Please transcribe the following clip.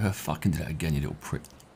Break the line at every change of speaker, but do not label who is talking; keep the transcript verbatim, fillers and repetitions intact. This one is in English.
Uh, fucking did it again, you little prick.